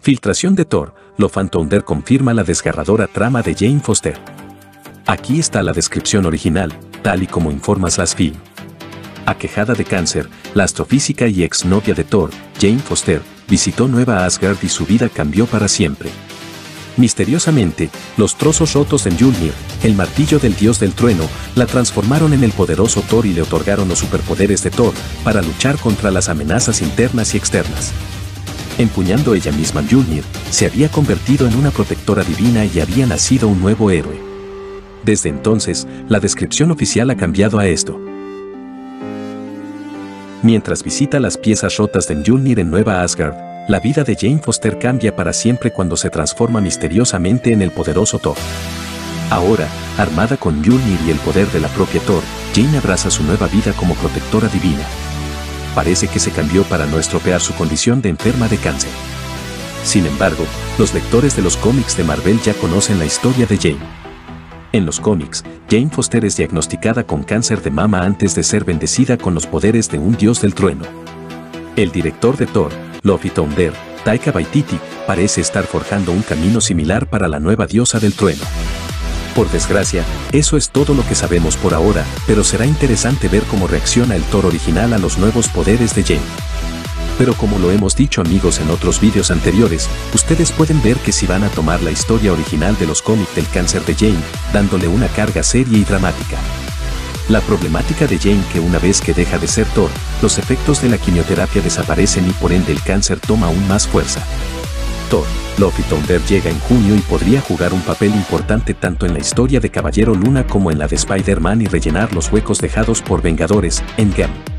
Filtración de Thor, Love and Thunder confirma la desgarradora trama de Jane Foster. Aquí está la descripción original, tal y como informa Film. Aquejada de cáncer, la astrofísica y exnovia de Thor, Jane Foster, visitó Nueva Asgard y su vida cambió para siempre. Misteriosamente, los trozos rotos en Mjolnir, el martillo del dios del trueno, la transformaron en el poderoso Thor y le otorgaron los superpoderes de Thor para luchar contra las amenazas internas y externas. Empuñando ella misma Mjolnir, se había convertido en una protectora divina y había nacido un nuevo héroe. Desde entonces, la descripción oficial ha cambiado a esto. Mientras visita las piezas rotas de Mjolnir en Nueva Asgard, la vida de Jane Foster cambia para siempre cuando se transforma misteriosamente en el poderoso Thor. Ahora, armada con Mjolnir y el poder de la propia Thor, Jane abraza su nueva vida como protectora divina. Parece que se cambió para no estropear su condición de enferma de cáncer. Sin embargo, los lectores de los cómics de Marvel ya conocen la historia de Jane. En los cómics, Jane Foster es diagnosticada con cáncer de mama antes de ser bendecida con los poderes de un dios del trueno. El director de Thor, Love and Thunder, Taika Waititi, parece estar forjando un camino similar para la nueva diosa del trueno. Por desgracia, eso es todo lo que sabemos por ahora, pero será interesante ver cómo reacciona el Thor original a los nuevos poderes de Jane. Pero como lo hemos dicho amigos en otros vídeos anteriores, ustedes pueden ver que si van a tomar la historia original de los cómics del cáncer de Jane, dándole una carga seria y dramática. La problemática de Jane que una vez que deja de ser Thor, los efectos de la quimioterapia desaparecen y por ende el cáncer toma aún más fuerza. Thor, Love and Thunder llega en junio y podría jugar un papel importante tanto en la historia de Caballero Luna como en la de Spider-Man y rellenar los huecos dejados por Vengadores, Endgame.